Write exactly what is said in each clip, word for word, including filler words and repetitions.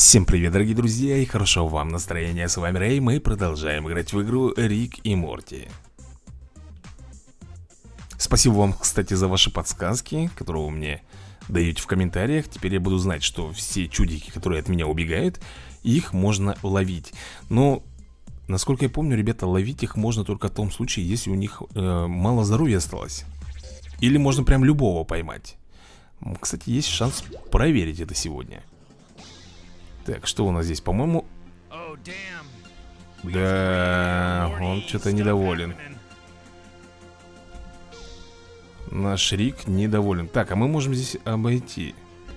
Всем привет, дорогие друзья, и хорошего вам настроения. С вами Рэй, мы продолжаем играть в игру Рик и Морти. Спасибо вам, кстати, за ваши подсказки, которые вы мне даете в комментариях. Теперь я буду знать, что все чудики, которые от меня убегают, их можно ловить. Но, насколько я помню, ребята, ловить их можно только в том случае, если у них э, мало здоровья осталось. Или можно прям любого поймать. Кстати, есть шанс проверить это сегодня. Так, что у нас здесь? По-моему... Да, он что-то недоволен. Наш Рик недоволен. Так, а мы можем здесь обойти.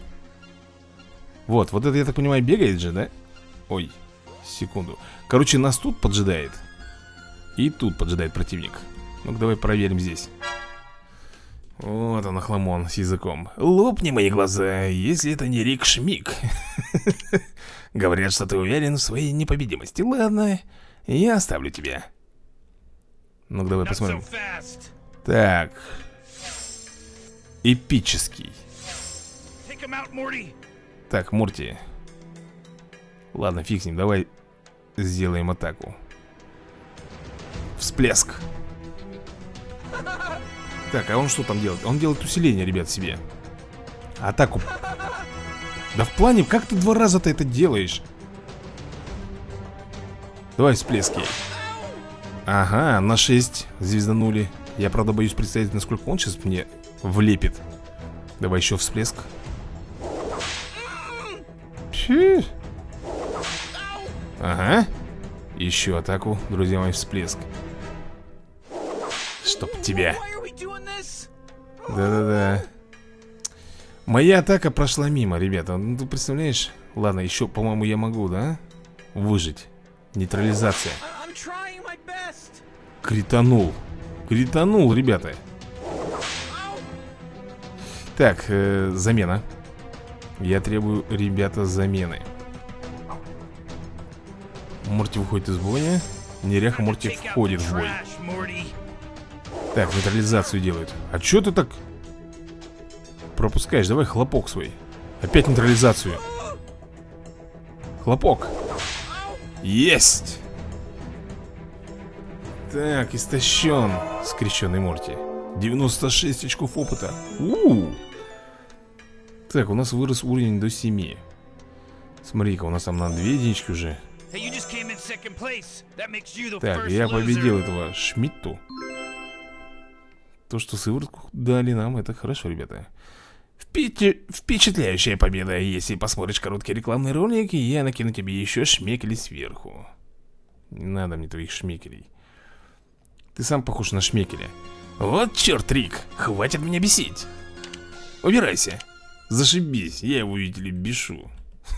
Вот, вот это, я так понимаю, бегает же, да? Ой, секунду. Короче, нас тут поджидает. И тут поджидает противник. Ну-ка, давай проверим здесь. Вот он, охламон с языком. Лопни мои глаза, если это не Рик Шмик. Говорят, что ты уверен в своей непобедимости. Ладно, я оставлю тебя. Ну-ка, давай посмотрим. Так. Эпический. Так, Морти. Ладно, фиг с ним, давай сделаем атаку. Всплеск. Так, а он что там делает? Он делает усиление, ребят, себе. Атаку. Да в плане, как ты два раза-то это делаешь? Давай всплески. Ага, на шесть звезданули. Я, правда, боюсь представить, насколько он сейчас мне влепит. Давай еще всплеск. Фу. Ага. Еще атаку, друзья мои, всплеск. Чтоб тебя. Да-да-да. Моя атака прошла мимо, ребята. Ну, ты представляешь? Ладно, еще, по-моему, я могу, да? Выжить. Нейтрализация. Кританул. Кританул, ребята. Так, э, замена. Я требую, ребята, замены. Морти выходит из боя. Неряха Морти входит в бой. Так, нейтрализацию делают. А чё ты так пропускаешь? Давай хлопок свой. Опять нейтрализацию. Хлопок. Есть. Так, истощен. Скрещенный Морти. девяносто шесть очков опыта. У-у-у. Так, у нас вырос уровень до семи. Смотри-ка, у нас там на две единички уже. Так, я победил этого Шмидту. То, что сыворотку дали нам, это хорошо, ребята. Впечат... Впечатляющая победа. Если посмотришь короткий рекламный ролик, я накину тебе еще шмекели сверху. Не надо мне твоих шмекелей. Ты сам похож на шмекеля. Вот черт, Рик, хватит меня бесить. Убирайся. Зашибись, я его, видите ли, бешу.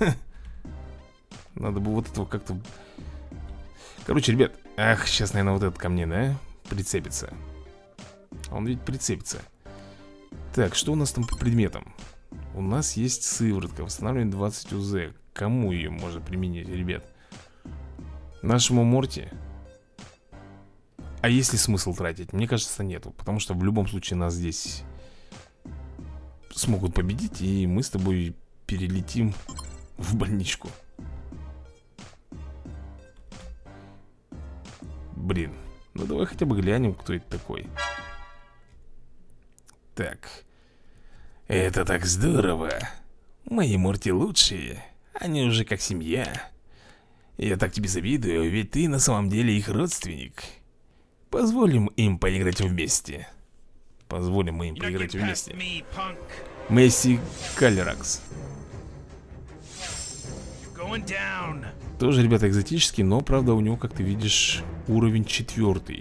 Надо бы вот этого как-то... Короче, ребят, ах, сейчас, наверное, вот этот ко мне, да, прицепится. Он ведь прицепится. Так, что у нас там по предметам? У нас есть сыворотка. Восстанавливает двадцать УЗ. Кому ее можно применить, ребят? Нашему Морти? А есть ли смысл тратить? Мне кажется, нету. Потому что в любом случае нас здесь смогут победить. И мы с тобой перелетим в больничку. Блин. Ну давай хотя бы глянем, кто это такой. Так. Это так здорово. Мои Морти лучшие. Они уже как семья. Я так тебе завидую, ведь ты на самом деле их родственник. Позволим им поиграть вместе. Позволим мы им поиграть вместе. Месси Калеракс. Тоже, ребята, экзотический, но, правда, у него, как ты видишь, уровень четвертый.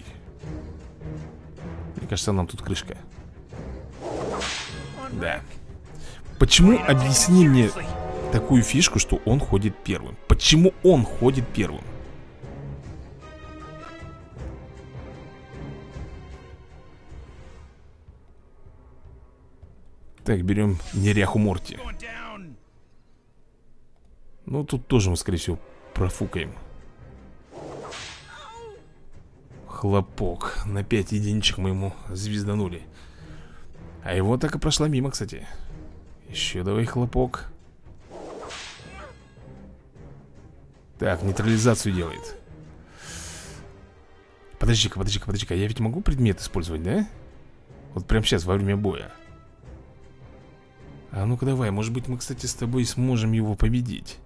Мне кажется, нам тут крышка. Да. Почему, объясни мне такую фишку, что он ходит первым? Почему он ходит первым? Так, берем неряху Морти. Ну, тут тоже мы, скорее всего, профукаем. Хлопок. На пять единичек мы ему звезданули. А его атака прошла мимо, кстати. Еще давай хлопок. Так, нейтрализацию делает. Подожди-ка, подожди-ка, подожди-ка. Я ведь могу предмет использовать, да? Вот прямо сейчас, во время боя. А ну-ка давай, может быть мы, кстати, с тобой сможем его победить.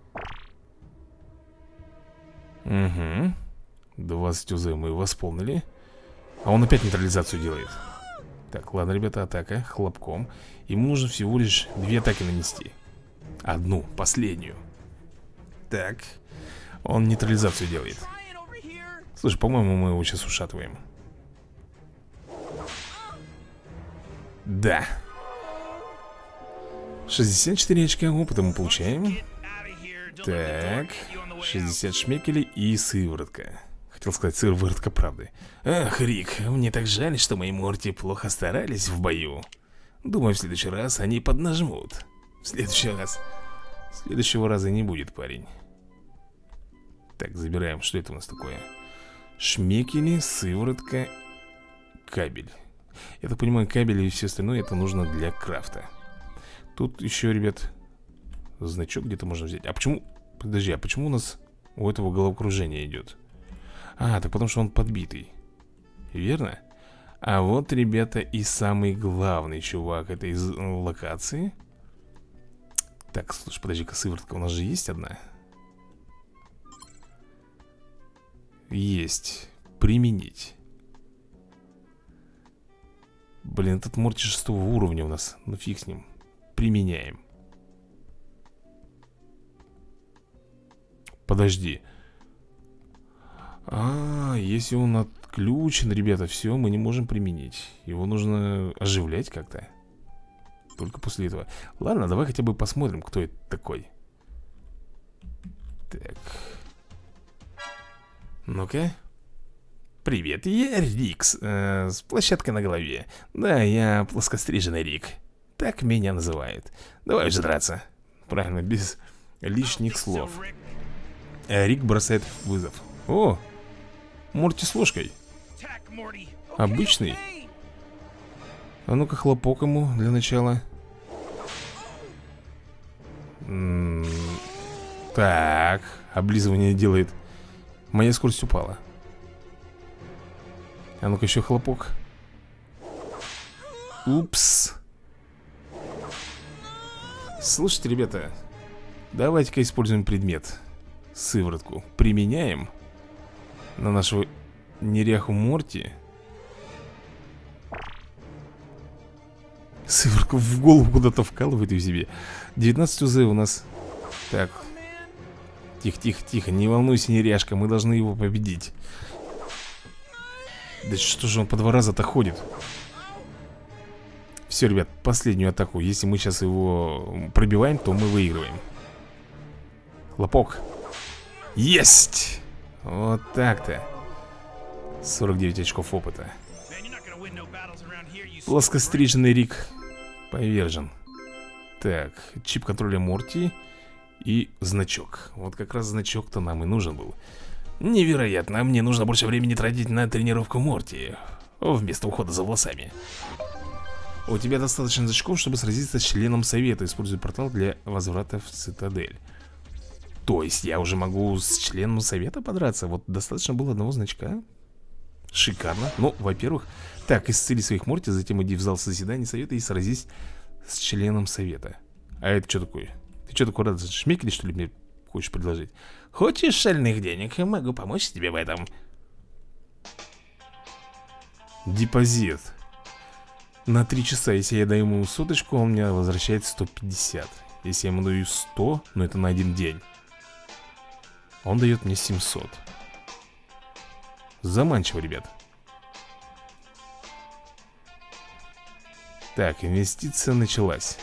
Угу. двадцать УЗ мы восполнили. А он опять нейтрализацию делает. Так, ладно, ребята, атака хлопком. Ему нужно всего лишь две атаки нанести. Одну, последнюю. Так. Он нейтрализацию делает. Слушай, по-моему, мы его сейчас ушатываем. Да. шестьдесят четыре очка опыта мы получаем. Так. шестьдесят шмекелей и сыворотка. Хотел сказать, сыворотка правды. Ах, Рик, мне так жаль, что мои Морти плохо старались в бою. Думаю, в следующий раз они поднажмут. В следующий раз. Следующего раза не будет, парень. Так, забираем. Что это у нас такое? Шмекели, сыворотка, кабель. Я так понимаю, кабель и все остальное это нужно для крафта. Тут еще, ребят, значок где-то можно взять. А почему... Подожди, а почему у нас у этого головокружение идет? А, так потому что он подбитый. Верно? А вот, ребята, и самый главный чувак этой локации. Так, слушай, подожди-ка, сыворотка у нас же есть одна? Есть. Применить. Блин, этот Морти шестого уровня у нас. Ну фиг с ним. Применяем. Подожди. А, если он отключен, ребята, все, мы не можем применить. Его нужно оживлять как-то. Только после этого. Ладно, давай хотя бы посмотрим, кто это такой. Так. Ну-ка. Привет, я Рикс, э, с площадкой на голове. Да, я плоскостриженный Рик. Так меня называют. Давай уже драться. Правильно, без лишних слов. А Рик бросает вызов. О, Морти с ложкой. Обычный. А ну-ка хлопок ему для начала. М-м- Так, облизывание делает. Моя скорость упала. А ну-ка еще хлопок. Упс. Слушайте, ребята, давайте-ка используем предмет. Сыворотку применяем на нашего неряху Морти. Сыворотку в голову куда-то вкалывает в себе. девятнадцать УЗ у нас. Так. Тихо-тихо-тихо, не волнуйся, неряшка, мы должны его победить. Да что же он по два раза-то ходит? Все, ребят, последнюю атаку. Если мы сейчас его пробиваем, то мы выигрываем. Хлопок. Есть! Вот так-то. сорок девять очков опыта. Плоскостриженный Рик повержен. Так, чип контроля Морти и значок. Вот как раз значок-то нам и нужен был. Невероятно, мне нужно больше времени тратить на тренировку Морти вместо ухода за волосами. У тебя достаточно значков, чтобы сразиться с членом совета. Используй портал для возврата в цитадель. То есть я уже могу с членом совета подраться? Вот достаточно было одного значка. Шикарно. Ну, во-первых, так, исцели своих Морти, затем иди в зал заседания совета и сразись с членом совета. А это что такое? Ты что такое, рад шмекели, что ли, мне хочешь предложить? Хочешь шальных денег? Я могу помочь тебе в этом. Депозит. На три часа, если я даю ему соточку, он мне возвращает сто пятьдесят. Если я ему даю сто, но это на один день, он дает мне семьсот. Заманчиво, ребят. Так, инвестиция началась.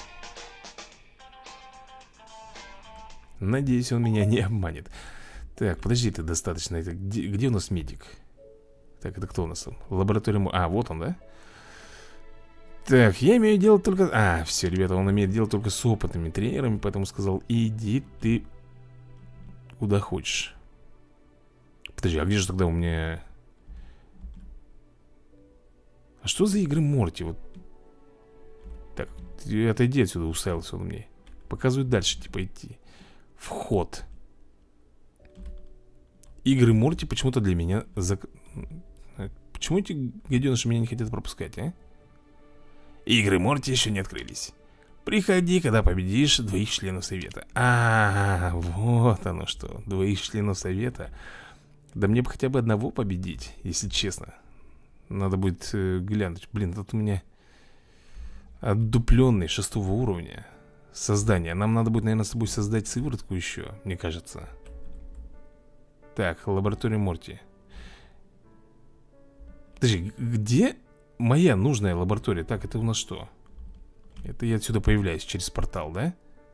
Надеюсь, он меня не обманет. Так, подожди, ты достаточно. Это где, где у нас медик? Так, это кто у нас там? Лаборатория... А, вот он, да? Так, я имею дело только... А, все, ребята, он имеет дело только с опытными тренерами, поэтому сказал, иди ты куда хочешь. Подожди, а где же тогда у меня... А что за игры Морти? Вот. Так, ты отойди отсюда, уставился он мне. Показывает дальше, типа, идти. Вход. Игры Морти почему-то для меня зак... Почему эти гаденыши меня не хотят пропускать, а? Игры Морти еще не открылись. Приходи, когда победишь двоих членов совета. А, вот оно что. Двоих членов совета. Да мне бы хотя бы одного победить, если честно. Надо будет э, глянуть. Блин, тут у меня отдупленный шестого уровня создание. Нам надо будет, наверное, с тобой создать сыворотку еще, мне кажется. Так, лаборатория Морти. Подожди, где моя нужная лаборатория? Так, это у нас что? Это я отсюда появляюсь через портал, да?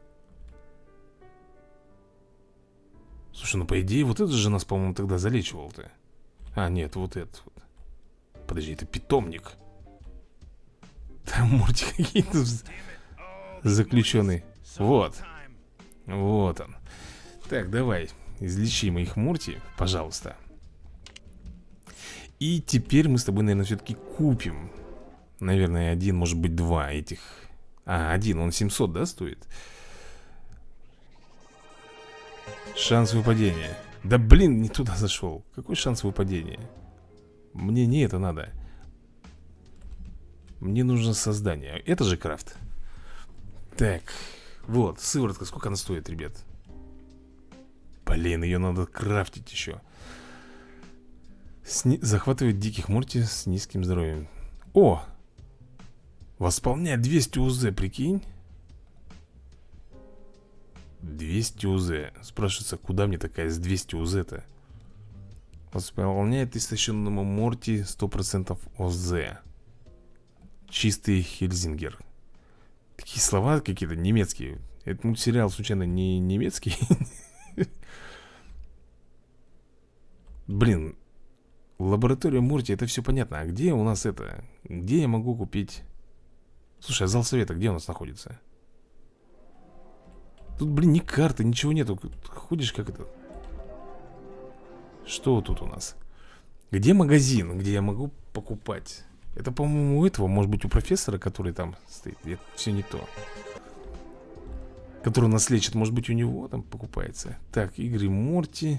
Слушай, ну по идее вот это же нас, по-моему, тогда залечивал-то. А, нет, вот этот вот. Подожди, это питомник. Там Морти какие-то заключенные. Вот. Вот он. Так, давай, излечи моих Морти, пожалуйста. И теперь мы с тобой, наверное, все-таки купим. Наверное, один, может быть, два этих. А, один, он семьсот, да, стоит? Шанс выпадения. Да блин, не туда зашел. Какой шанс выпадения? Мне не это надо. Мне нужно создание. Это же крафт. Так, вот, сыворотка, сколько она стоит, ребят? Блин, ее надо крафтить еще. Сни... Захватывает диких Морти с низким здоровьем. О! Восполняет двести УЗ, прикинь. двести УЗ. Спрашивается, куда мне такая с двести УЗ-то? Восполняет истощенному Морти сто процентов ОЗ. Чистый Хельзингер. Такие слова какие-то немецкие. Этот мультсериал, случайно, не немецкий? Блин. Лаборатория Морти, это все понятно. А где у нас это? Где я могу купить? Слушай, а зал совета где у нас находится? Тут, блин, ни карты, ничего нету. Ходишь как это. Что тут у нас? Где магазин, где я могу покупать? Это, по-моему, у этого, может быть, у профессора, который там стоит. Это все не то. Который нас лечит, может быть, у него там покупается. Так, игры Морти.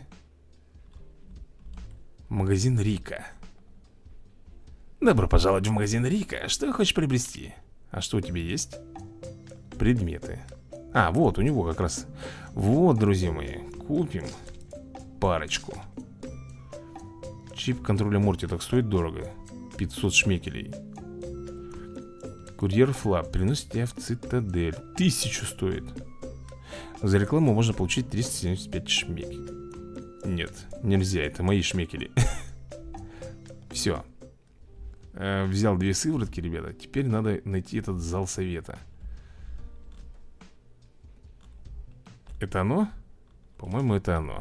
Магазин Рика. Добро пожаловать в магазин Рика. Что хочешь приобрести? А что у тебя есть? Предметы. А, вот, у него как раз. Вот, друзья мои, купим парочку. Чип контроля Морти так стоит дорого. пятьсот шмекелей. Курьер Флап приносит тебя в цитадель. Тысячу стоит. За рекламу можно получить триста семьдесят пять шмекелей. Нет, нельзя, это мои шмекели. Все. Взял две сыворотки, ребята. Теперь надо найти этот зал совета. Это оно? По-моему, это оно.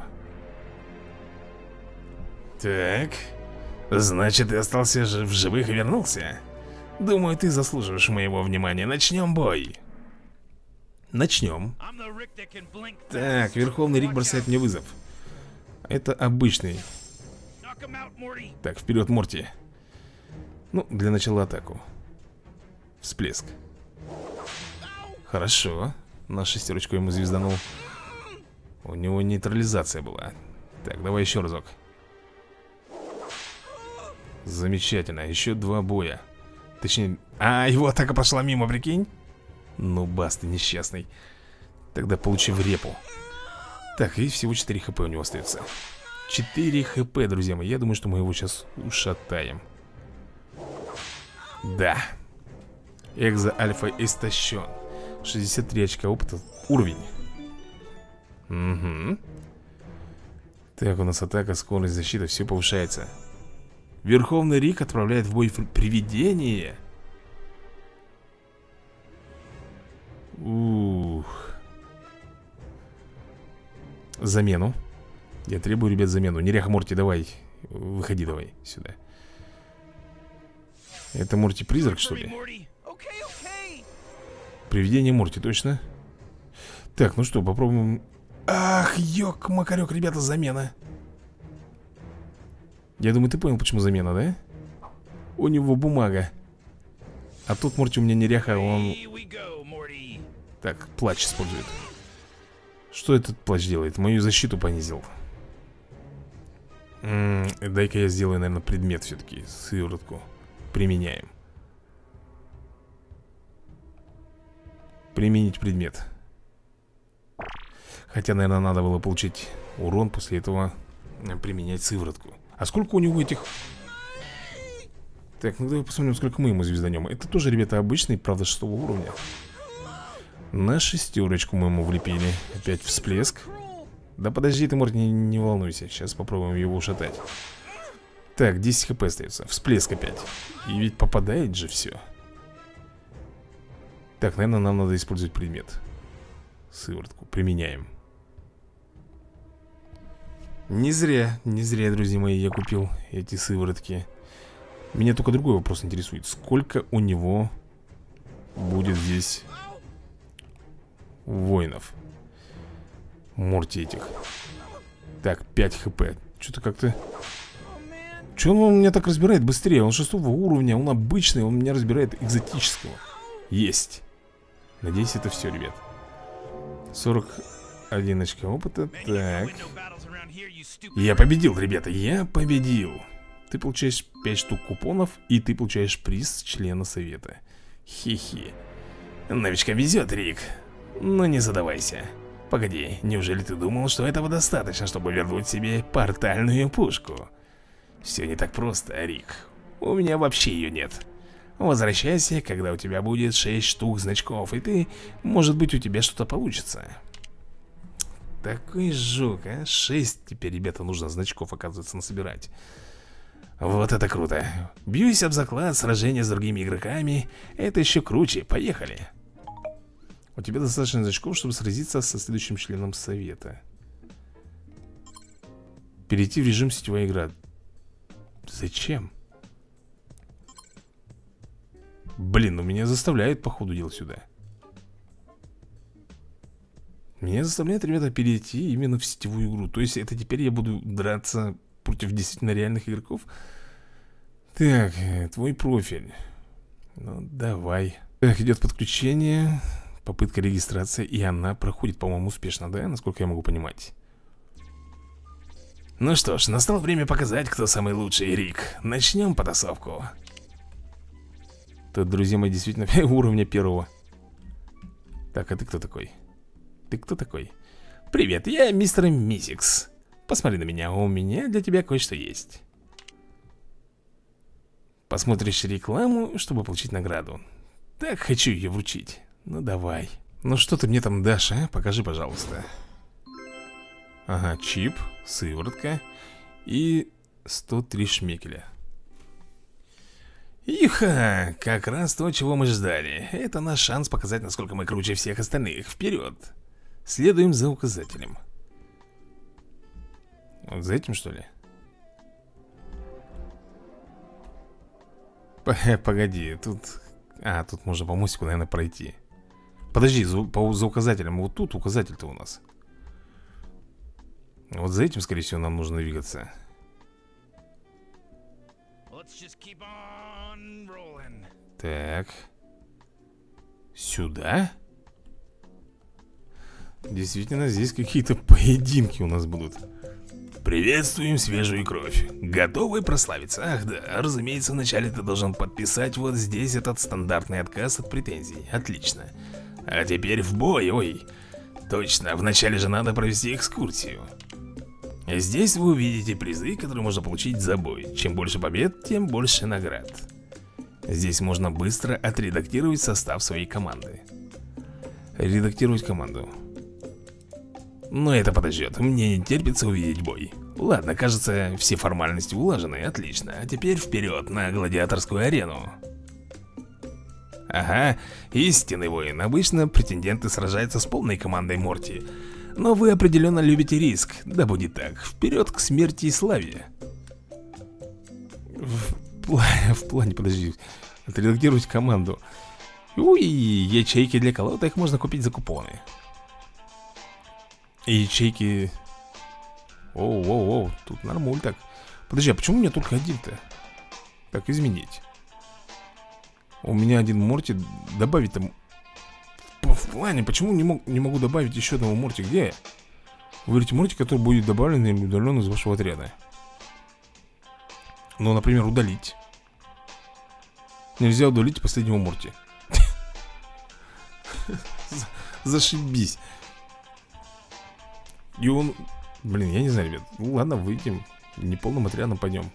Так. Значит, ты остался в живых и вернулся? Думаю, ты заслуживаешь моего внимания. Начнем бой. Начнем. Так, Верховный Рик бросает мне вызов. Это обычный. Так, вперед, Морти. Ну, для начала атаку. Всплеск. Хорошо. На шестерочку ему звезданул. У него нейтрализация была. Так, давай еще разок. Замечательно, еще два боя. Точнее, а, его атака пошла мимо, прикинь. Ну, бас ты несчастный. Тогда получи в репу. Так, и всего четыре хп у него остается. четыре хп, друзья мои. Я думаю, что мы его сейчас ушатаем. Да. Экзо-альфа истощен. шестьдесят три очка опыта. Уровень. Угу. Так, у нас атака, скорость, защита, все повышается. Верховный Рик отправляет в бой привидение. Ух. Замену. Я требую, ребят, замену. Неряха Морти, давай. Выходи давай сюда. Это Морти-призрак, что ли? Привидение Морти, точно? Так, ну что, попробуем. Ах, ёк-макарёк, ребята, замена. Я думаю, ты понял, почему замена, да? У него бумага. А тут Морти у меня неряха, он... Так, плач использует. Что этот плач делает? Мою защиту понизил. Дай-ка я сделаю, наверное, предмет все-таки. Сыворотку применяем. Применить предмет. Хотя, наверное, надо было получить урон, после этого применять сыворотку. А сколько у него этих... Так, ну давай посмотрим, сколько мы ему звезданем. Это тоже, ребята, обычный, правда, шестого уровня. На шестерочку мы ему влепили. Опять всплеск. Да подожди ты, Морти, не, не волнуйся. Сейчас попробуем его ушатать. Так, десять хп остается. Всплеск опять. И ведь попадает же все. Так, наверное, нам надо использовать предмет. Сыворотку применяем. Не зря, не зря, друзья мои, я купил эти сыворотки. Меня только другой вопрос интересует. Сколько у него будет здесь воинов? Морти этих. Так, пять хп. Что-то как-то... Че он меня так разбирает быстрее? Он шестого уровня, он обычный, он меня разбирает экзотического. Есть. Надеюсь, это все, ребят. сорок один очка опыта. Так. Я победил, ребята, я победил. Ты получаешь пять штук купонов, и ты получаешь приз члена совета. Хи-хи. Новичкам везет, Рик. Но не задавайся. Погоди, неужели ты думал, что этого достаточно, чтобы вернуть себе портальную пушку? Все не так просто, Рик. У меня вообще ее нет. Возвращайся, когда у тебя будет шесть штук значков, и ты, может быть, у тебя что-то получится. Такой жук, а? шесть теперь, ребята, нужно значков, оказывается, насобирать. Вот это круто. Бьюсь об заклад, сражение с другими игроками. Это еще круче, поехали. У тебя достаточно значков, чтобы сразиться со следующим членом совета. Перейти в режим сетевая игра. Зачем? Блин, ну меня заставляет, походу, делать сюда. Меня заставляет, ребята, перейти именно в сетевую игру. То есть это теперь я буду драться против действительно реальных игроков. Так, твой профиль. Ну, давай. Так, идет подключение. Попытка регистрации. И она проходит, по-моему, успешно, да? Насколько я могу понимать. Ну что ж, настало время показать, кто самый лучший, Рик. Начнем потасовку. Тут, друзья мои, действительно уровня первого. Так, а ты кто такой? Ты кто такой? Привет, я мистер Мизикс. Посмотри на меня, у меня для тебя кое-что есть. Посмотришь рекламу, чтобы получить награду. Так хочу ее вручить. Ну давай. Ну что ты мне там дашь, а? Покажи, пожалуйста. Ага, чип, сыворотка и сто три шмекеля. Иха, как раз то, чего мы ждали. Это наш шанс показать, насколько мы круче всех остальных. Вперед. Следуем за указателем. Вот за этим, что ли? Погоди, тут... А, тут можно по мостику, наверное, пройти. Подожди, за, по, за указателем. Вот тут указатель-то у нас. Вот за этим, скорее всего, нам нужно двигаться. Так. Сюда? Действительно, здесь какие-то поединки у нас будут. Приветствуем свежую кровь. Готовы прославиться? Ах да, разумеется, вначале ты должен подписать вот здесь этот стандартный отказ от претензий. Отлично. А теперь в бой, ой. Точно, вначале же надо провести экскурсию. Здесь вы увидите призы, которые можно получить за бой. Чем больше побед, тем больше наград. Здесь можно быстро отредактировать состав своей команды. Редактировать команду. Но это подождет, мне не терпится увидеть бой. Ладно, кажется, все формальности улажены, отлично. А теперь вперед на гладиаторскую арену. Ага, истинный воин. Обычно претенденты сражаются с полной командой Морти. Но вы определенно любите риск, да будет так. Вперед к смерти и славе. В, пла в плане, подожди, отредактировать команду. Уй, ячейки для колода, их можно купить за купоны. И ячейки... Оу-оу-оу, тут нормуль так. Подожди, а почему у меня только один-то? Так, изменить. У меня один Морти. Добавить там... В плане, почему не, мог, не могу добавить еще одного Морти? Где? Выберите Морти, который будет добавлен или удален из вашего отряда. Ну, например, удалить. Нельзя удалить последнего Морти. Зашибись. И он... Блин, я не знаю, ребят. Ну ладно, выйдем. Неполным отрядом пойдем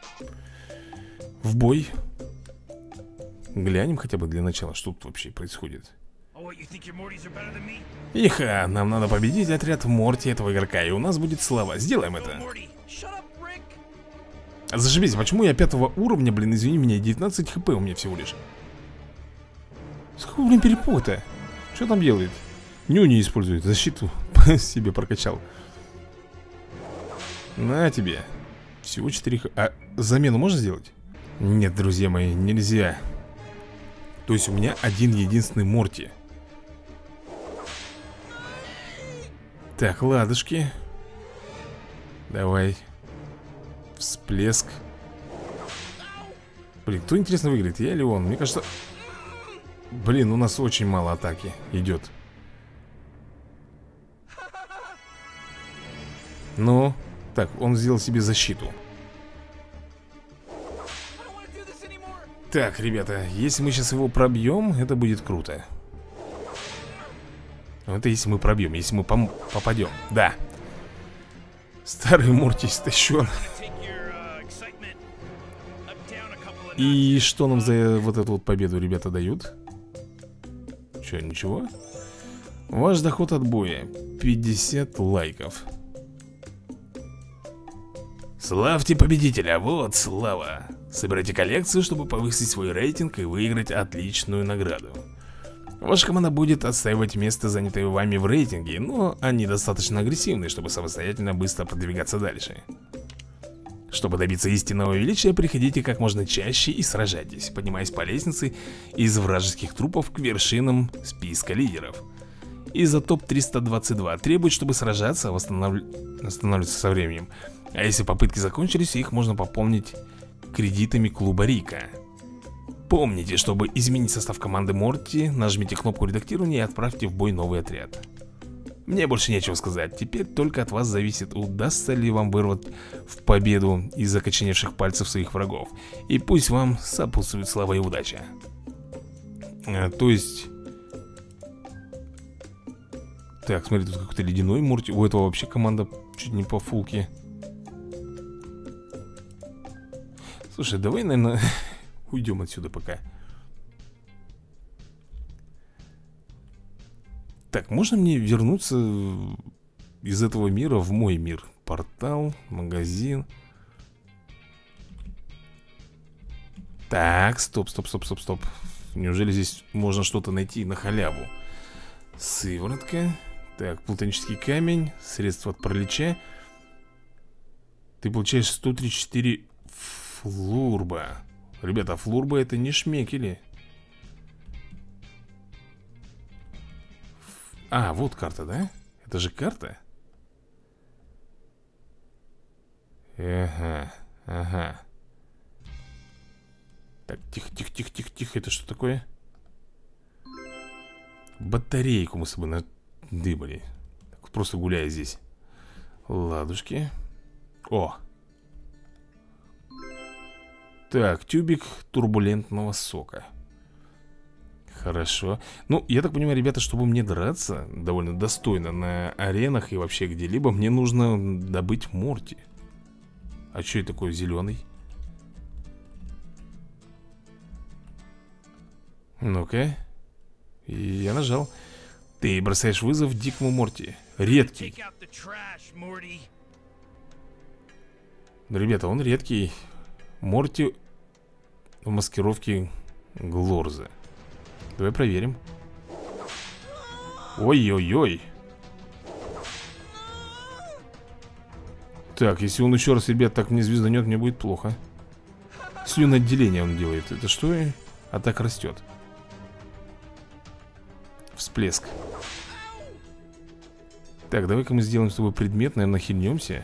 в бой. Глянем хотя бы для начала, что тут вообще происходит. Иха, нам надо победить отряд Морти этого игрока, и у нас будет слава. Сделаем это. Зашибись, почему я пятого уровня, блин, извини меня, девятнадцать хп у меня всего лишь. Сколько, блин, перепота? Что там делает? Ню не использует, защиту себе прокачал. На тебе. Всего четыре хп. А замену можно сделать? Нет, друзья мои, нельзя. То есть у меня один единственный Морти. Так, ладушки. Давай. Всплеск. Блин, кто, интересно, выиграет, я или он? Мне кажется... Блин, у нас очень мало атаки идет. Ну, так, он сделал себе защиту. Так, ребята, если мы сейчас его пробьем, это будет круто. Это если мы пробьем, если мы попадем. Да. Старый Морти истощен. И что нам за вот эту вот победу ребята дают? Че, ничего? Ваш доход от боя пятьдесят лайков. Славьте победителя, вот слава. Собирайте коллекцию, чтобы повысить свой рейтинг и выиграть отличную награду. Ваша команда будет отстаивать место, занятое вами в рейтинге, но они достаточно агрессивны, чтобы самостоятельно быстро продвигаться дальше. Чтобы добиться истинного величия, приходите как можно чаще и сражайтесь, поднимаясь по лестнице из вражеских трупов к вершинам списка лидеров. Изотоп триста двадцать два требует, чтобы сражаться, восстанов... восстанавливаться со временем. А если попытки закончились, их можно пополнить кредитами клуба Рика. Помните, чтобы изменить состав команды Морти, нажмите кнопку редактирования и отправьте в бой новый отряд. Мне больше нечего сказать, теперь только от вас зависит, удастся ли вам вырвать в победу из закоченевших пальцев своих врагов. И пусть вам сопутствует слава и удача. а, То есть... Так, смотри, тут какой-то ледяной Морти. У этого вообще команда чуть не по фулке. Слушай, давай, наверное, уйдем отсюда пока. Так, можно мне вернуться из этого мира в мой мир? Портал, магазин. Так, стоп, стоп, стоп, стоп, стоп. Неужели здесь можно что-то найти на халяву? Сыворотка. Так, плутонический камень. Средство от паралича. Ты получаешь сто тридцать четыре флурба. Ребята, флурба это не шмекели. А, вот карта, да? Это же карта? Ага, ага. Так, тихо, тихо, тихо, тихо, тихо. Это что такое? Батарейку мы с собой надыбали. Так, просто гуляя здесь. Ладушки. О! Так, тюбик турбулентного сока. Хорошо. Ну, я так понимаю, ребята, чтобы мне драться довольно достойно на аренах и вообще где-либо, мне нужно добыть Морти. А что это такое зеленый? Ну-ка. И я нажал. Ты бросаешь вызов дикому Морти. Редкий. Ну, ребята, он редкий. Морти в маскировке Глорза. Давай проверим. Ой-ой-ой. Так, если он еще раз, ребят, так мне звезданет, мне будет плохо. Слюноотделение он делает. Это что? Атака растет. Всплеск. Так, давай-ка мы сделаем с тобой предмет. Наверное, хильнемся.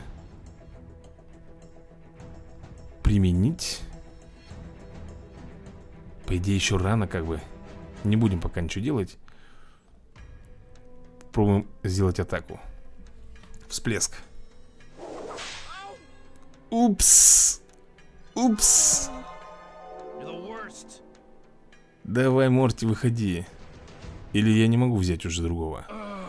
Применить. По идее, еще рано как бы. Не будем пока ничего делать. Попробуем сделать атаку. Всплеск. Упс. Упс. Давай, Морти, выходи. Или я не могу взять уже другого.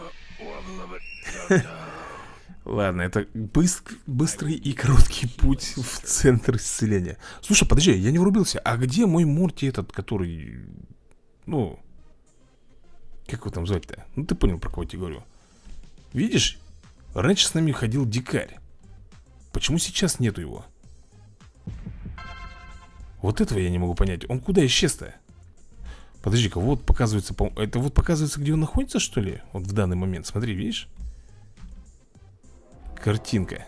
Ладно, это быстр, быстрый и короткий путь в центр исцеления. Слушай, подожди, я не врубился. А где мой Морти этот, который... Ну... Как его там звать-то? Ну ты понял, про кого я тебе говорю. Видишь? Раньше с нами ходил дикарь. Почему сейчас нету его? Вот этого я не могу понять. Он куда исчез-то? Подожди-ка, вот показывается... Это вот показывается, где он находится, что ли? Вот в данный момент, смотри, видишь? Картинка.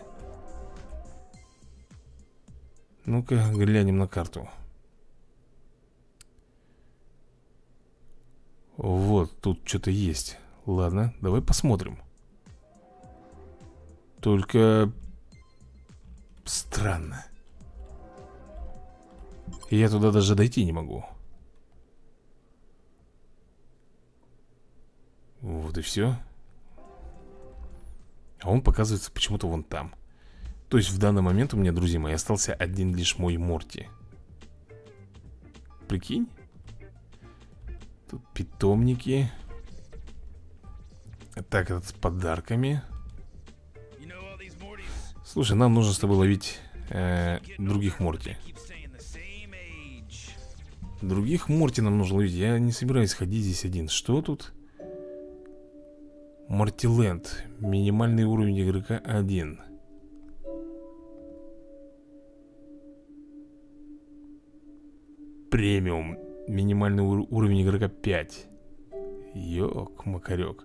Ну-ка, глянем на карту. Вот, тут что-то есть. Ладно, давай посмотрим. Только... Странно. Я туда даже дойти не могу. Вот и все. А он показывается почему-то вон там. То есть в данный момент у меня, друзья мои, остался один лишь мой Морти. Прикинь? Тут питомники. Так, этот с подарками. Слушай, нам нужно с тобой ловить э, других Морти. Других Морти нам нужно ловить. Я не собираюсь ходить здесь один. Что тут? Мортиленд. Минимальный уровень игрока один. Премиум. Минимальный ур уровень игрока пять. Ёк-макарёк.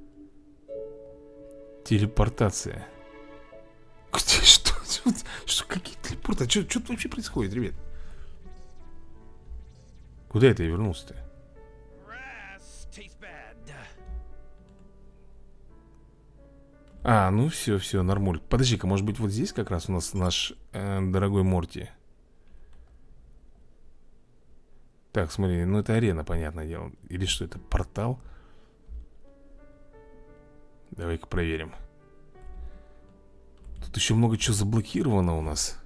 Телепортация. Где, что, что, что, какие телепорты? Что, что вообще происходит, ребят? Куда это я вернулся-то? А, ну все, все, нормуль. Подожди-ка, может быть вот здесь как раз у нас наш э, дорогой Морти. Так, смотри, ну это арена, понятное дело. Или что это, портал? Давай-ка проверим. Тут еще много чего заблокировано у нас.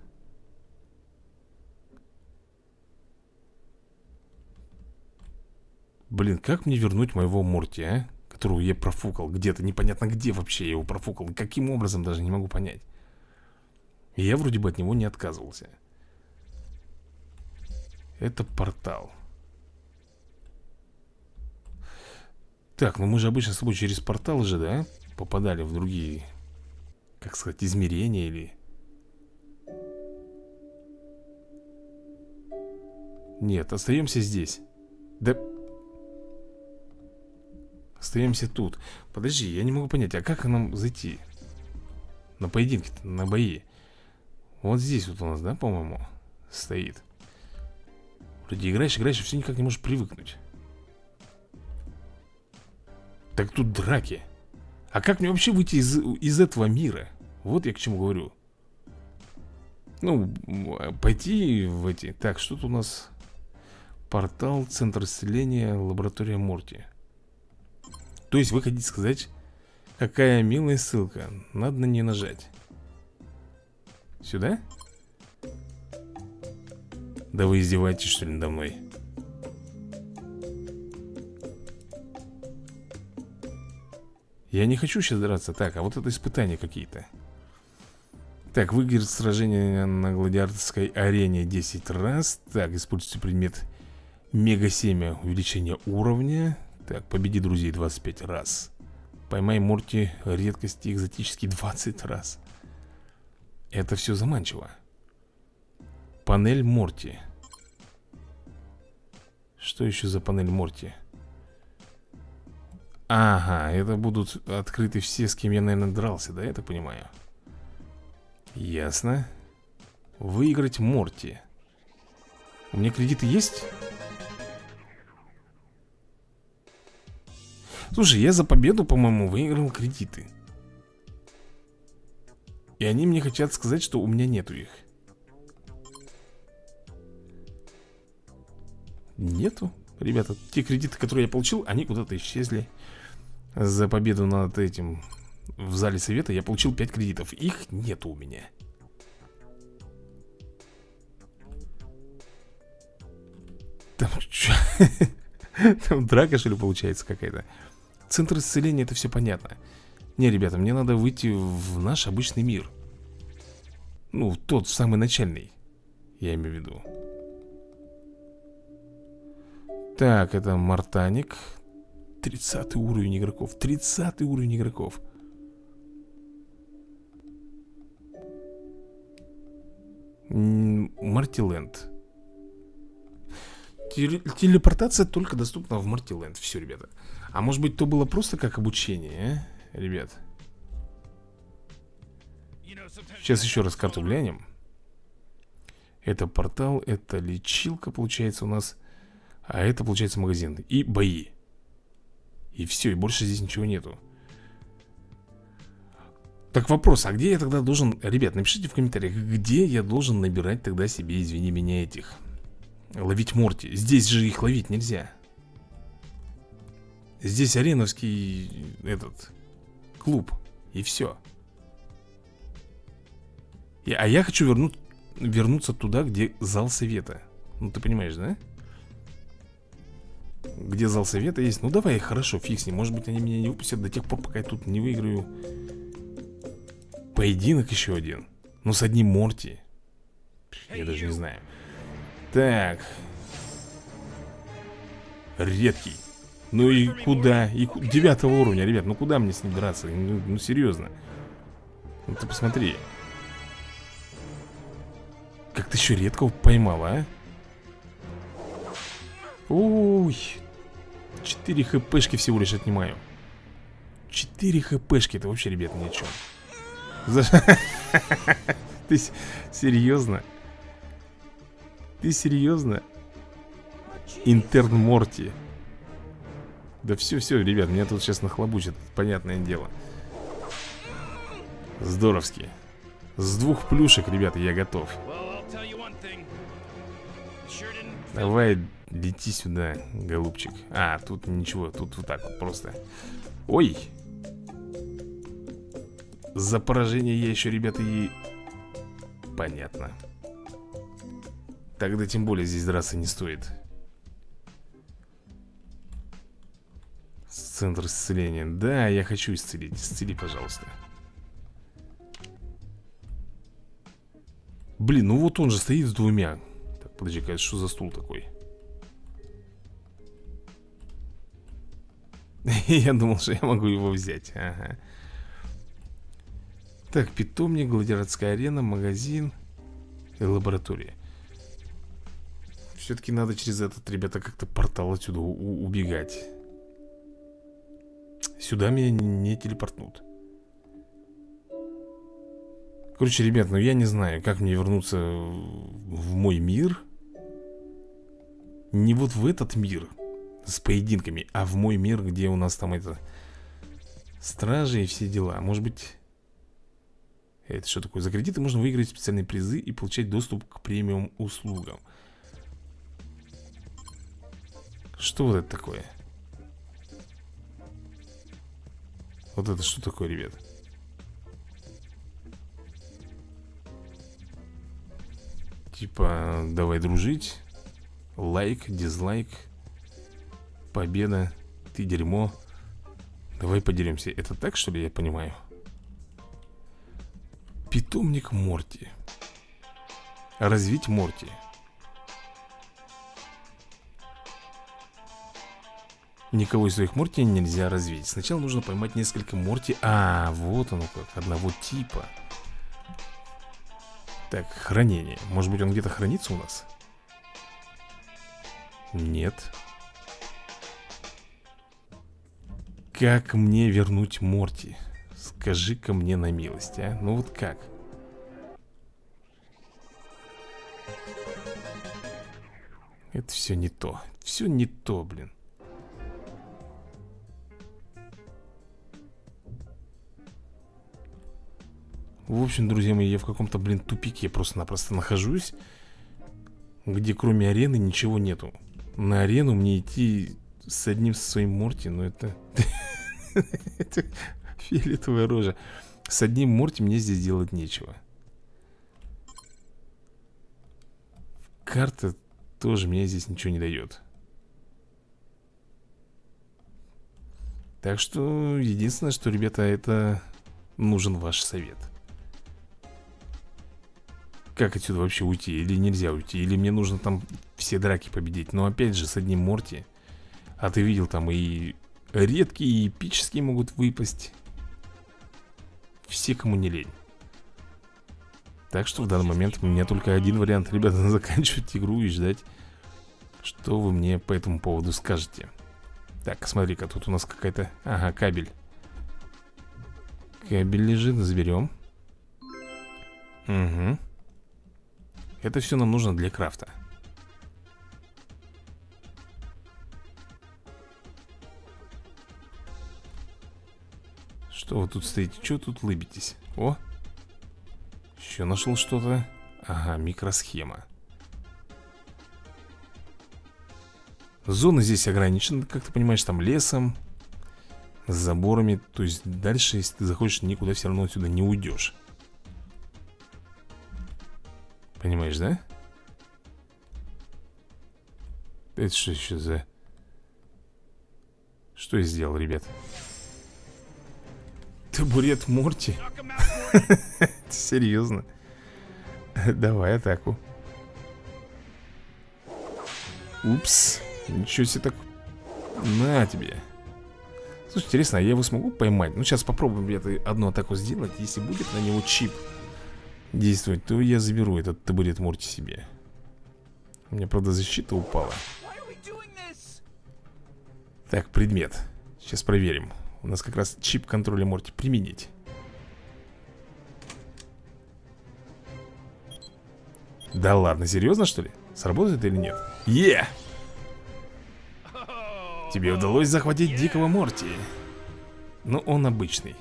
Блин, как мне вернуть моего Морти, а? Которого я профукал где-то, непонятно где вообще я его профукал. Каким образом, даже не могу понять. И я вроде бы от него не отказывался. Это портал. Так, ну мы же обычно с тобой через портал же, да? Попадали в другие, как сказать, измерения или... Нет, остаемся здесь. Да... Остаемся тут. Подожди, я не могу понять, а как нам зайти? На поединки, на бои. Вот здесь вот у нас, да, по-моему, стоит. Вроде играешь, играешь, и все никак не можешь привыкнуть. Так тут драки. А как мне вообще выйти из, из этого мира? Вот я к чему говорю. Ну, пойти в эти... Так, что тут у нас? Портал, центр исцеления, лаборатория Морти. То есть вы хотите сказать, какая милая ссылка. Надо на нее нажать. Сюда? Да вы издеваетесь, что ли, надо мной? Я не хочу сейчас драться. Так, а вот это испытания какие-то. Так, выиграть сражение на гладиаторской арене десять раз. Так, используйте предмет Мега-семя, увеличение уровня. Так, победи друзей двадцать пять раз. Поймай Морти редкости экзотический двадцать раз. Это все заманчиво. Панель Морти. Что еще за панель Морти? Ага, это будут открыты все, с кем я, наверное, дрался, да, я так понимаю? Ясно. Выиграть Морти. У меня кредиты есть? Слушай, я за победу, по-моему, выиграл кредиты. И они мне хотят сказать, что у меня нету их. Нету? Ребята, те кредиты, которые я получил, они куда-то исчезли. За победу над этим в зале совета я получил пять кредитов. Их нету у меня. Там драка, что ли, получается какая-то. Центр исцеления, это все понятно. Не, ребята, мне надо выйти в наш обычный мир. Ну, тот, самый начальный, я имею в виду. Так, это Мартаник. тридцатый уровень игроков. тридцатый уровень игроков. Мартиленд. Телепортация только доступна в Мартиленд. Все, ребята. А может быть, то было просто как обучение, а? Ребят. Сейчас еще раз карту глянем. Это портал, это лечилка, получается, у нас. А это, получается, магазин. И бои. И все, и больше здесь ничего нету. Так вопрос, а где я тогда должен... Ребят, напишите в комментариях, где я должен набирать тогда себе, извини меня, этих... Ловить Морти. Здесь же их ловить нельзя. Здесь ареновский... Этот... Клуб. И все. И, а я хочу вернуть, вернуться туда, где зал совета. Ну, ты понимаешь, да? Где зал совета есть. Ну, давай, хорошо, фиг с ним. Может быть, они меня не выпустят до тех пор, пока я тут не выиграю... Поединок еще один. Ну, с одним Морти. Я даже не знаю. Так. Редкий. Ну и куда? И ку... девятого уровня, ребят. Ну куда мне с ним драться? Ну, ну серьезно. Ну ты посмотри. Как ты еще редкого поймала, а? Ой. Четыре хпшки всего лишь отнимаю. Четыре хпшки. Это вообще, ребят, ни о чем. За... Ты серьезно? Ты серьезно? Интерн Морти. Да все-все, ребят, меня тут сейчас нахлобучат. Понятное дело. Здоровски. С двух плюшек, ребята, я готов. Давай, лети сюда, голубчик. А, тут ничего, тут вот так вот просто. Ой. За поражение я еще, ребята, и... Понятно. Тогда тем более здесь драться не стоит. Центр исцеления. Да, я хочу исцелить. Исцели, пожалуйста. Блин, ну вот он же стоит с двумя. Так, подожди-ка, что за стул такой? Я думал, что я могу его взять. Ага. Так, питомник, гладиаторская арена, магазин и лаборатория. Все-таки надо через этот, ребята, как-то портал отсюда убегать. Сюда меня не телепортнут. Короче, ребят, ну я не знаю, как мне вернуться в мой мир. Не вот в этот мир с поединками, а в мой мир, где у нас там это... Стражи и все дела. Может быть... Это что такое? За кредиты можно выиграть специальные призы и получать доступ к премиум услугам. Что вот это такое? Вот это что такое, ребят? Типа, давай дружить. Лайк, дизлайк. Победа. Ты дерьмо. Давай поделимся. Это так, что ли, я понимаю? Питомник Морти. Развить Морти. Никого из своих Морти нельзя развить. Сначала нужно поймать несколько Морти. А, вот оно как, одного типа. Так, хранение. Может быть, он где-то хранится у нас? Нет. Как мне вернуть Морти? Скажи-ка мне на милость, а? Ну вот как? Это все не то. Все не то, блин. В общем, друзья мои, я в каком-то, блин, тупике просто-напросто нахожусь, где кроме арены ничего нету. На арену мне идти с одним со своим Морти, ну это... Это фиолетовая рожа. С одним Морти мне здесь делать нечего. Карта тоже мне здесь ничего не дает. Так что единственное, что, ребята, это нужен ваш совет. Как отсюда вообще уйти? Или нельзя уйти? Или мне нужно там все драки победить? Но опять же, с одним Морти. А ты видел, там и редкие, и эпические могут выпасть. Все, кому не лень. Так что в данный момент у меня только один вариант, ребята, заканчивать игру и ждать, что вы мне по этому поводу скажете. Так, смотри-ка, тут у нас какая-то... Ага, кабель. Кабель лежит, заберем. Угу. Это все нам нужно для крафта. Что вы тут стоите? Чего тут лыбитесь? О! Еще нашел что-то. Ага, микросхема. Зона здесь ограничена, как ты понимаешь, там лесом, с заборами. То есть дальше, если ты захочешь, никуда все равно отсюда не уйдешь. Понимаешь, да? Это что еще за... Что я сделал, ребят? Табурет Морти? Серьезно? Давай атаку. Упс. Ничего себе так. На тебе. Слушай, интересно, а я его смогу поймать? Ну, сейчас попробуем, ребята, одну атаку сделать. Если будет на него чип действовать, то я заберу этот табурет Морти себе. У меня, правда, защита упала. Так, предмет. Сейчас проверим. У нас как раз чип контроля Морти. Применить. Да ладно, серьезно, что ли? Сработает или нет? Е! Тебе удалось захватить дикого Морти. Но он обычный.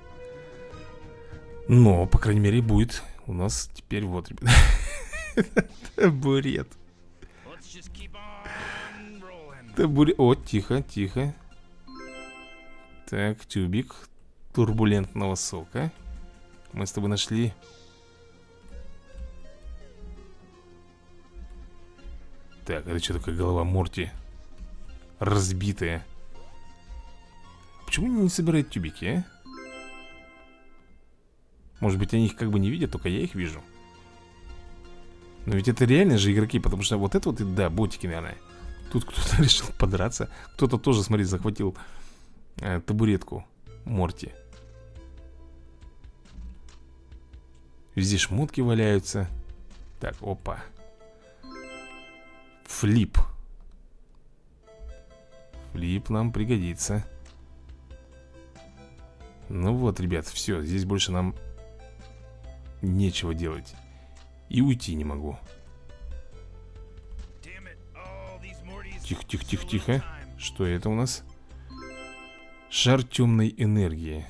Но, по крайней мере, будет у нас теперь вот, ребят. Табурет. Табурет. О, тихо, тихо. Так, тюбик турбулентного сока. Мы с тобой нашли. Так, это что такое голова Морти? Разбитая. Почему они не собирают тюбики, а? Может быть, они их как бы не видят, только я их вижу. Но ведь это реально же игроки, потому что вот это вот, да, ботики, наверное. Тут кто-то решил подраться. Кто-то тоже, смотри, захватил э, табуретку Морти. Везде шмотки валяются. Так, опа. Флип. Флип нам пригодится. Ну вот, ребят, все. Здесь больше нам нечего делать. И уйти не могу. Тихо, тихо, тихо, тихо. Что это у нас? Шар темной энергии.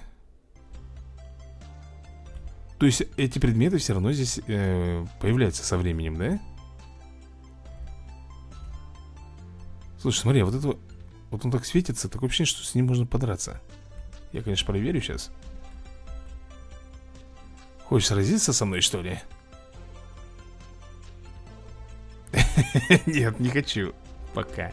То есть эти предметы все равно здесь э, появляются со временем, да? Слушай, смотри, а вот это... Вот он так светится, такое ощущение, что с ним можно подраться. Я, конечно, проверю сейчас. Хочешь сразиться со мной, что ли? Нет, не хочу. Пока.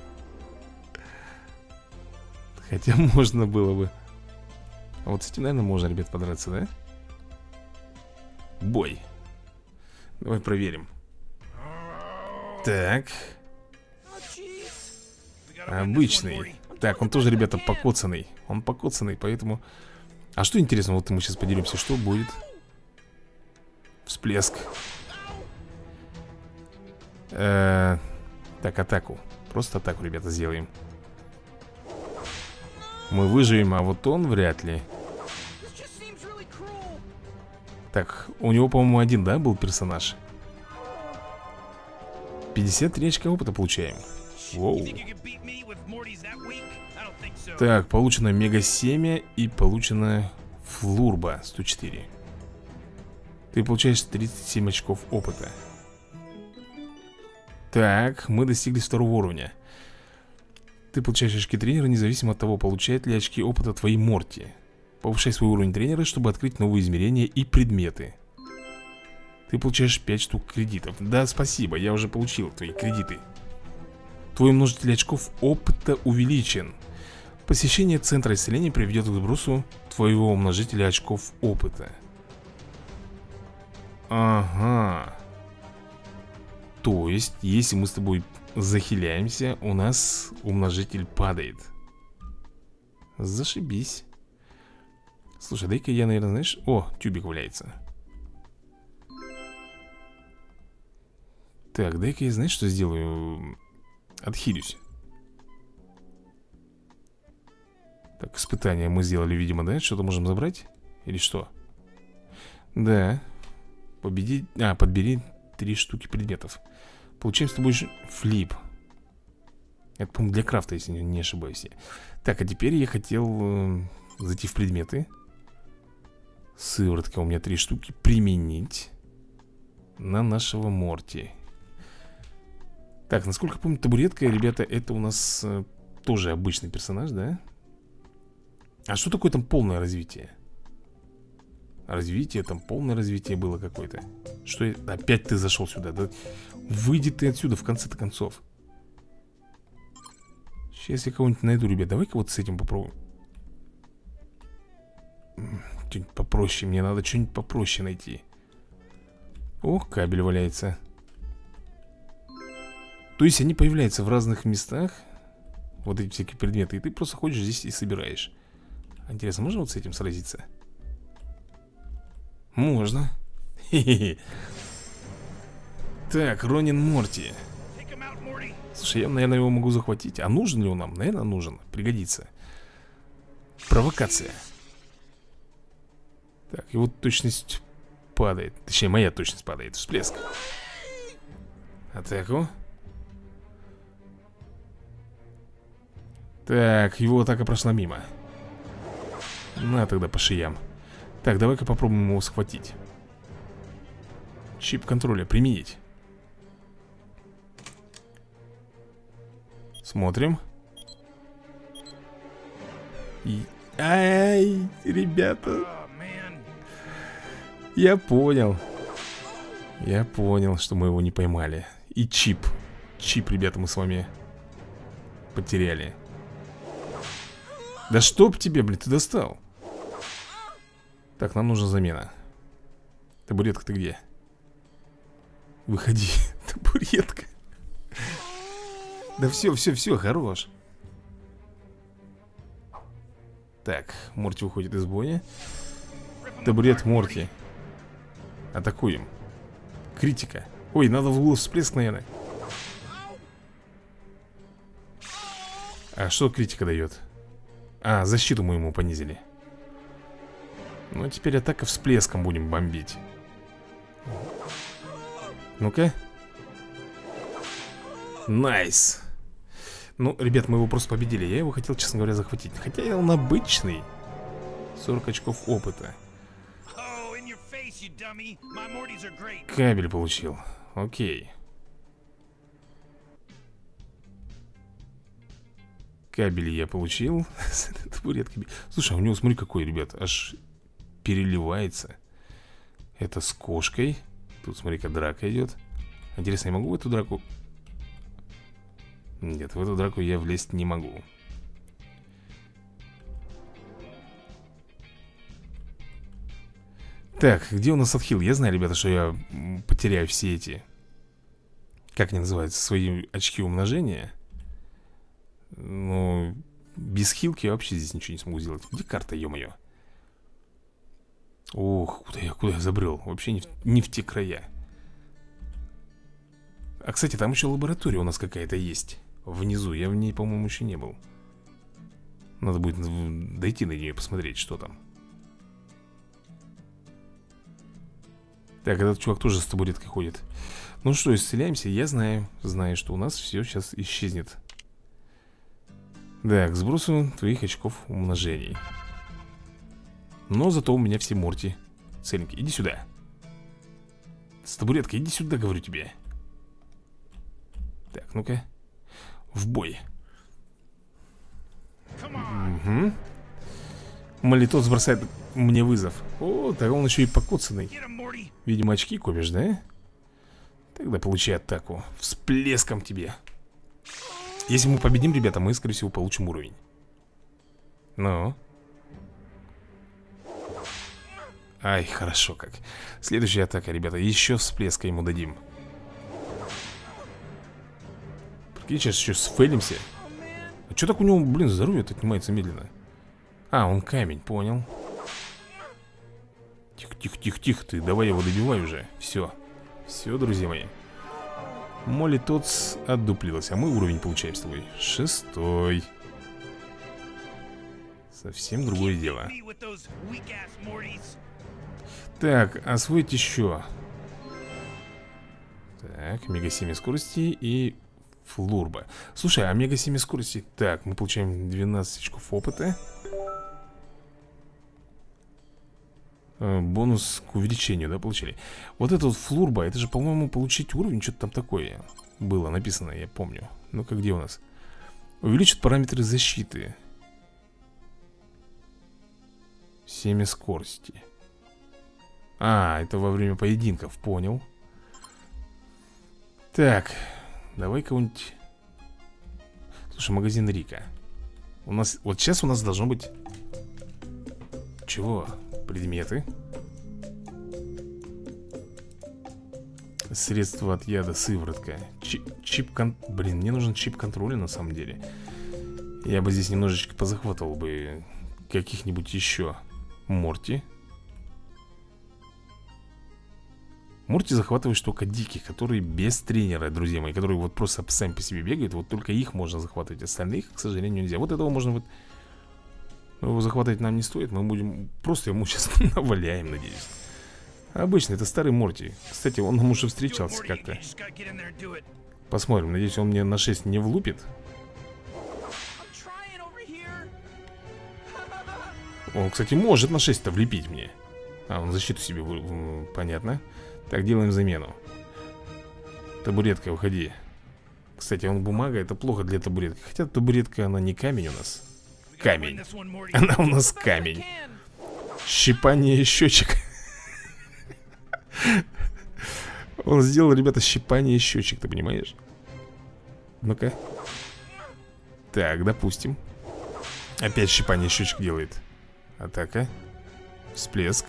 Хотя можно было бы. А вот с этим, наверное, можно, ребят, подраться, да? Бой. Давай проверим. Так. Обычный. Так, он тоже, ребята, покоцанный. Он покоцанный, поэтому... А что интересно, вот мы сейчас поделимся, что будет. Всплеск. Э-э- Так, атаку. Просто атаку, ребята, сделаем. Мы выживем, а вот он вряд ли. Так, у него, по-моему, один, да, был персонаж? пятьдесят три очка опыта получаем. Воу. Так, получено мега-семя и получено флурба сто четыре. Ты получаешь тридцать семь очков опыта. Так, мы достигли второго уровня. Ты получаешь очки тренера, независимо от того, получает ли очки опыта твои Морти. Повышай свой уровень тренера, чтобы открыть новые измерения и предметы. Ты получаешь пять штук кредитов. Да, спасибо, я уже получил твои кредиты. Твой множитель очков опыта увеличен. Посещение центра исцеления приведет к сбросу твоего умножителя очков опыта. Ага. То есть, если мы с тобой захиляемся, у нас умножитель падает. Зашибись. Слушай, дай-ка я, наверное, знаешь... О, тюбик валяется. Так, дай-ка я, знаешь, что сделаю? Отхилюсь. Так, испытание мы сделали, видимо, да? Что-то можем забрать? Или что? Да. Победи... А, подбери три штуки предметов. Получаем с тобой флип. Это, по-моему, для крафта, если не ошибаюсь. Так, а теперь я хотел э, зайти в предметы. Сыворотка у меня три штуки. Применить на нашего Морти. Так, насколько я помню, табуретка, ребята, это у нас э, тоже обычный персонаж, да? А что такое там полное развитие? Развитие, там полное развитие было какое-то. Что я... Опять ты зашел сюда, да? Выйди ты отсюда в конце-то концов. Сейчас я кого-нибудь найду, ребят. Давай-ка вот с этим попробуем. Что-нибудь попроще, мне надо что-нибудь попроще найти. Ох, кабель валяется. То есть они появляются в разных местах. Вот эти всякие предметы. И ты просто ходишь здесь и собираешь. Интересно, можно вот с этим сразиться? Можно. Хе-хе-хе. Так, Ронин Морти. Слушай, я, наверное, его могу захватить. А нужен ли он нам? Наверное, нужен. Пригодится. Провокация. Так, его точность падает. Точнее, моя точность падает. Всплеск. Атаку. Так, его атака прошла мимо. На тогда по шиям. Так, давай-ка попробуем его схватить. Чип контроля применить. Смотрим. И... Ай, ребята. Я понял. Я понял, что мы его не поймали. И чип. Чип, ребята, мы с вами потеряли. Да чтоб тебе, блин, ты достал. Так, нам нужна замена. Табуретка, ты где? Выходи. Табуретка. Да все, все, все, хорош. Так, Морти уходит из боя. Табурет Морти. Атакуем. Критика. Ой, надо в угол всплеск, наверное. А что критика дает? А, защиту мы ему понизили. Ну, теперь атака всплеском будем бомбить. Ну-ка. Найс. Ну, ребят, мы его просто победили. Я его хотел, честно говоря, захватить. Хотя он обычный. сорок очков опыта. Кабель получил. Окей. Кабель я получил. Табуретками. Слушай, а у него, смотри, какой, ребят. Аж переливается. Это с кошкой. Тут, смотри-ка, драка идет. Интересно, я могу в эту драку? Нет, в эту драку я влезть не могу. Так, где у нас отхил? Я знаю, ребята, что я потеряю все эти, как они называются, свои очки умножения. Но без хилки я вообще здесь ничего не смогу сделать. Где карта, ё-моё? Ох, куда я, куда я забрел? Вообще не в, не в те края. А, кстати, там еще лаборатория у нас какая-то есть. Внизу, я в ней, по-моему, еще не был. Надо будет дойти на нее и посмотреть, что там. Так, этот чувак тоже с табуреткой ходит. Ну что, исцеляемся, я знаю. Знаю, что у нас все сейчас исчезнет. Да, к сбросу твоих очков умножений. Но зато у меня все Морти целенькие. Иди сюда. С табуреткой, иди сюда, говорю тебе. Так, ну-ка. В бой. Угу. Молитос бросает мне вызов. О, так он еще и покоцанный. Видимо, очки копишь, да? Тогда получай атаку. Всплеском тебе. Если мы победим, ребята, мы, скорее всего, получим уровень. Ну. Ай, хорошо как. Следующая атака, ребята. Еще всплеска ему дадим. Прикинь, сейчас еще сфейлимся. А что так у него, блин, здоровье отнимается медленно? А, он камень, понял. Тихо, тихо, тихо, тихо ты. Давай его добивай уже. Все. Все, друзья мои. Молли Тотс отдуплилась. А мы уровень получаем с тобой. Шестой. Совсем другое дело. Так, освоить еще. Так, омега-семь скорости и флурба. Слушай, омега-семь скорости. Так, мы получаем двенадцать очков опыта. Бонус к увеличению, да, получили. Вот это вот флурба, это же, по-моему, получить уровень. Что-то там такое было написано, я помню. Ну-ка, где у нас? Увеличит параметры защиты. Семя скорости. А, это во время поединков, понял. Так, давай кого-нибудь. Слушай, магазин Рика. У нас, вот сейчас у нас должно быть. Чего? Предметы. Средства от яда, сыворотка. Чип, чип кон... Блин, мне нужен чип контроля на самом деле. Я бы здесь немножечко позахватывал бы каких-нибудь еще. Морти. Морти захватываешь только диких, которые без тренера, друзья мои. Которые вот просто сами по себе бегают. Вот только их можно захватывать. Остальных, к сожалению, нельзя. Вот этого можно вот. Но его захватывать нам не стоит. Мы будем просто ему сейчас наваляем, надеюсь. Обычно это старый Морти. Кстати, он нам уже встречался как-то. Посмотрим, надеюсь, он мне на шесть не влупит. Он, кстати, может на шесть-то влепить мне. А, он защиту себе вы... Понятно. Так, делаем замену. Табуретка, уходи. Кстати, он бумага, это плохо для табуретки. Хотя табуретка, она не камень у нас. Камень. Она у нас камень. Щипание щечек. Он сделал, ребята, щипание щечек, ты понимаешь? Ну-ка. Так, допустим. Опять щипание щечек делает. Атака. Всплеск.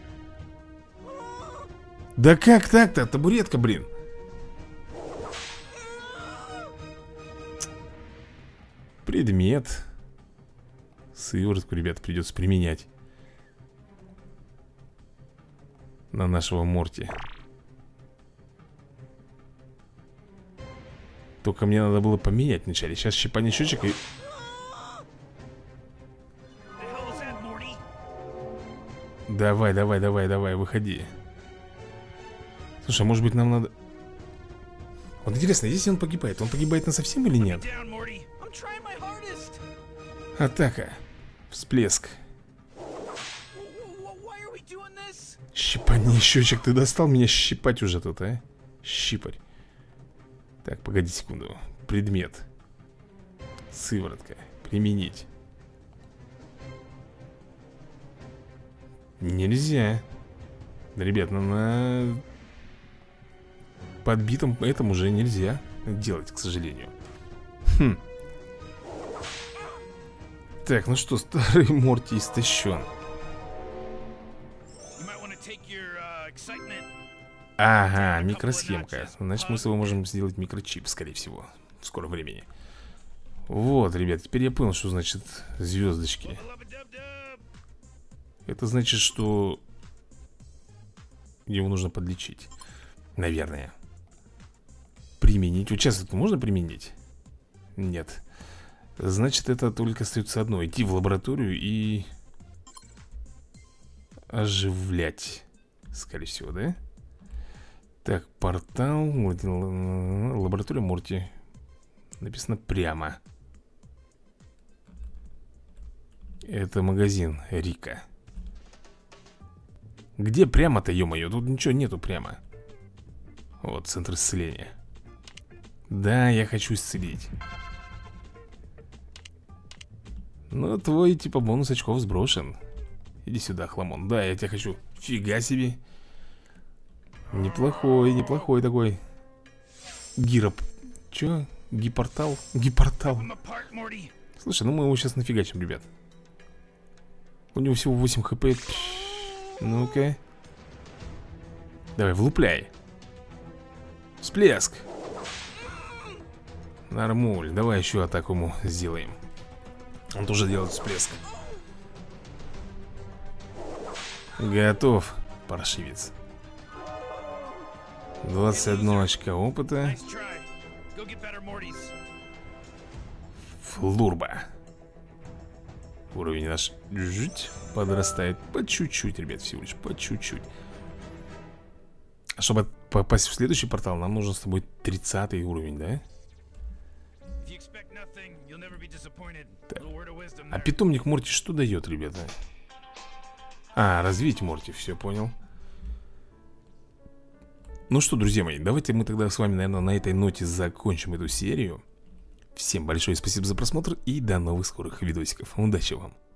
Да как так-то? Табуретка, блин. Предмет. Сыворотку, ребята, придется применять на нашего Морти. Только мне надо было поменять вначале. Сейчас щипание щечек и... Давай, давай, давай, давай, выходи. Слушай, а может быть нам надо... Вот интересно, если он погибает, он погибает насовсем или нет? Атака. Всплеск. Щипание щечек. Ты достал меня щипать уже тут, а? Щипарь. Так, погоди секунду. Предмет. Сыворотка. Применить. Нельзя. Ребят, на, на подбитом этом уже нельзя делать, к сожалению. Хм. Так, ну что, старый Морти истощен. Ага, микросхемка. Значит, мы с тобой можем сделать микрочип, скорее всего, в скором времени. Вот, ребят, теперь я понял, что значит звездочки. Это значит, что его нужно подлечить. Наверное. Применить. Вот сейчас это можно применить? Нет. Значит, это только остается одно. Идти в лабораторию и оживлять. Скорее всего, да? Так, портал. Лаборатория Морти. Написано прямо. Это магазин Рика. Где прямо-то, ё-моё? Тут ничего нету прямо. Вот, центр исцеления. Да, я хочу исцелить. Ну, твой, типа, бонус очков сброшен. Иди сюда, хламон. Да, я тебя хочу. Фига себе. Неплохой, неплохой такой. Гироп. Чё? Гипортал? Гипортал. Слушай, ну мы его сейчас нафигачим, ребят. У него всего восемь хп. Ну-ка. Давай, влупляй. Всплеск. Нормуль, давай еще атаку ему сделаем. Он тоже делает всплеск. Готов, паршивец. двадцать одно очка опыта. Флурба. Уровень наш жуть подрастает по чуть-чуть, ребят, всего лишь по чуть-чуть. Чтобы попасть в следующий портал, нам нужен с тобой тридцатый уровень, да? Так. А питомник Морти что дает, ребята? А, развить Морти, все, понял. Ну что, друзья мои, давайте мы тогда с вами, наверное, на этой ноте закончим эту серию. Всем большое спасибо за просмотр и до новых скорых видосиков. Удачи вам!